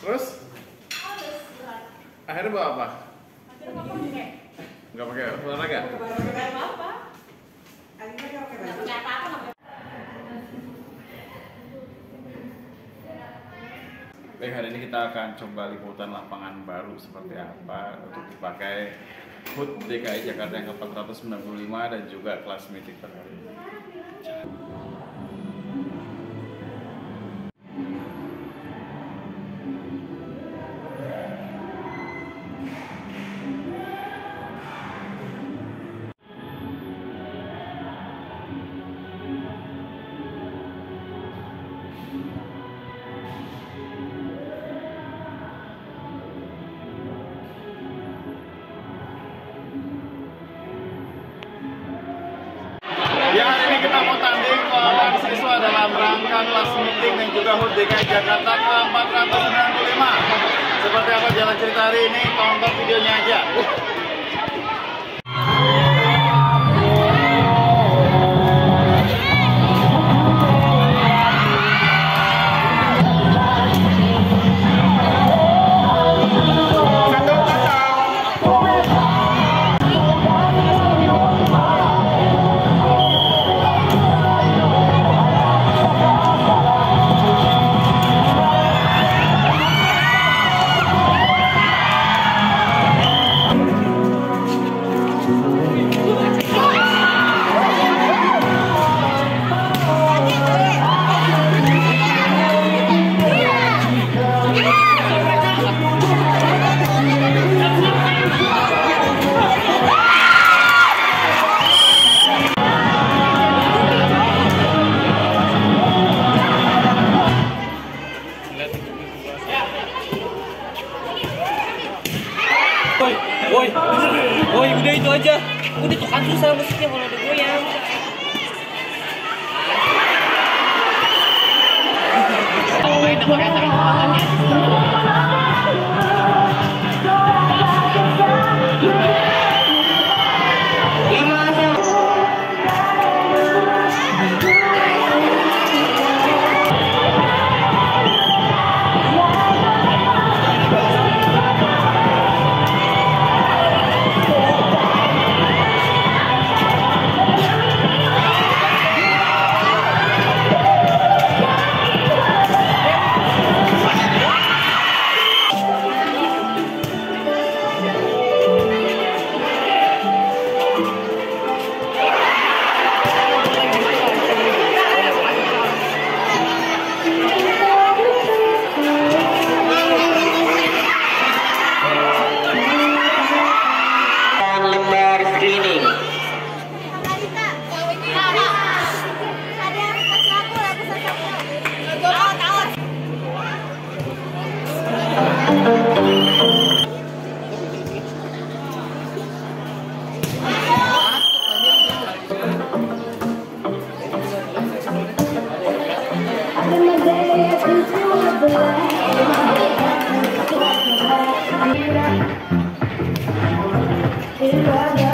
Terus? Akhirnya bawa apa? Akhirnya papa pakai. Nggak pakai olahraga? Nggak apa-apa. Akhirnya nggak pakai baju. Nggak apa-apa. Baik, hari ini kita akan coba liputan lapangan baru seperti apa untuk dipakai HUT DKI Jakarta yang ke-495 dan juga kelas meeting terbaru. Ya, hari ini kita mau tanding melawan siswa dalam rangka kelas meeting dan juga HUT DKI Jakarta ke-495. Seperti apa jalan cerita hari ini? Tonton videonya aja. Woi, udah itu aja. Udah tuh kan susah musiknya kalau ada goyang. Enak pakai tangannya. It's